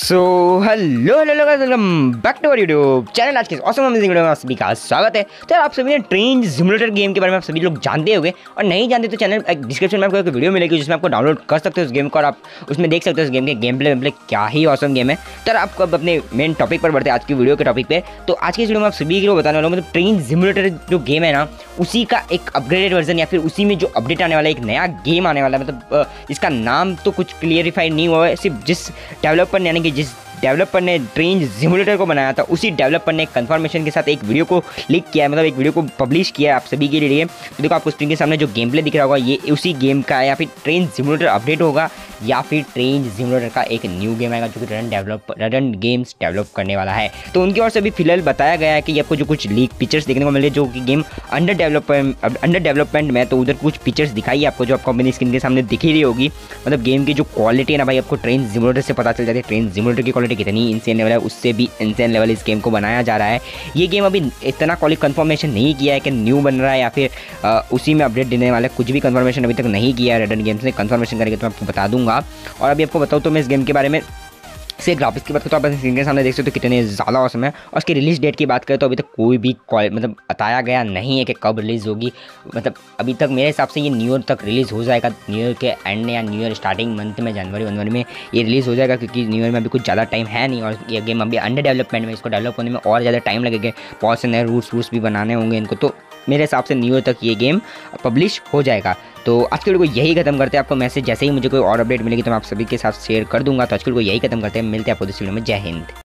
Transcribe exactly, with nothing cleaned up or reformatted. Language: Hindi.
So hello hello welcome back to our YouTube channel. आज के ऑसम अमेजिंग वीडियो में आप सभी का स्वागत है। तो यार आप सभी ने ट्रेन सिमुलेटर गेम के बारे में आप सभी लोग जानते होंगे, और नहीं जानते तो चैनल डिस्क्रिप्शन में आपको एक वीडियो मिलेगी जिसमें आपको डाउनलोड कर सकते हो उस गेम को, और आप उसमें देख सकते हो उस गेम के गेम प्ले वेम क्या ही ऑसम गेम है। तो आपको अब अपने मेन टॉपिक पर बढ़ते हैं, आज की वीडियो के टॉपिक पे। तो आज की इस वीडियो में आप सभी को बताने वाला हूँ, मतलब ट्रेन सिमुलेटर जो गेम है ना, उसी का एक अपग्रेडेड वर्जन या फिर उसी में जो अपडेट आने वाला है, एक नया गेम आने वाला है। मतलब इसका नाम तो कुछ क्लियरिफाई नहीं हुआ है, सिर्फ जिस डेवलपर यानी कि जिस डेवलपर ने ट्रेन सिमुलेटर को बनाया था उसी डेवलपर ने कंफर्मेशन के साथ एक वीडियो को लीक किया है, मतलब एक वीडियो को पब्लिश किया है आप सभी के लिए। तो देखो आपको स्क्रीन के सामने जो गेम प्ले दिख रहा होगा ये उसी गेम का है, या फिर ट्रेन सिमुलेटर अपडेट होगा, या फिर ट्रेन सिमुलेटर का एक न्यू गेम आएगा जो कि run develop run games develop करने वाला है। तो उनकी ओर से भी फिलहाल बताया गया है कि आपको जो कुछ लीक पिक्चर्स देखने को मिले जो कि game under development under development में, तो उधर कुछ पिक्चर्स दिखाई आपको जो आपको अपनी स्क्रीन के सामने दिख ही रही होगी। मतलब गेम की जो क्वालिटी है ना भाई, आपको ट्रेन सिमुलेटर से पता चल जाती है ट्रेन सिमुलेटर की क्वालिटी कितनी इंसेन लेवल है, उससे भी इंसेन लेवल इस गेम को बनाया जा रहा है। ये गेम अभी इतना क्वालिटी कंफर्मेशन नहीं किया है कि न्यू बन रहा है या फिर आ, उसी में अपडेट देने वाला है, कुछ भी कंफर्मेशन अभी तक नहीं किया है रेडन गेम्स ने। कंफर्मेशन करके तो मैं आपको बता दूंगा। और अभी आपको बताऊँ तो मैं इस गेम के बारे में से ग्राफिक्स की बात करें तो आप स्क्रीन के सामने देख सकते हो कितने ज़्यादा औसम है। और उसकी रिलीज डेट की बात करें तो अभी तक कोई भी मतलब बताया गया नहीं है कि कब रिलीज़ होगी। मतलब अभी तक मेरे हिसाब से ये न्यू ईयर तक रिलीज़ हो जाएगा, न्यू ईयर के एंड या न्यू ईयर स्टार्टिंग मंथ में, जनवरी जनवरी में ये रिलीज़ हो जाएगा, क्योंकि न्यू ईयर में अभी कुछ ज़्यादा टाइम है नहीं और ये गेम अभी अंडर डेवलपमेंट में, इसको डेवलप होने में और ज़्यादा टाइम लगेगा। बहुत से नए रूल्स वूल्स भी बनाने होंगे इनको, तो मेरे हिसाब से न्यू ईयर तक ये गेम पब्लिश हो जाएगा। तो आज के वीडियो को यही खत्म करते हैं। आपको मैसेज जैसे ही मुझे कोई और अपडेट मिलेगी तो मैं आप सभी के साथ शेयर कर दूंगा। तो आज के वीडियो को यही खत्म करते हैं, मिलते हैं आपको इस वीडियो में। जय हिंद।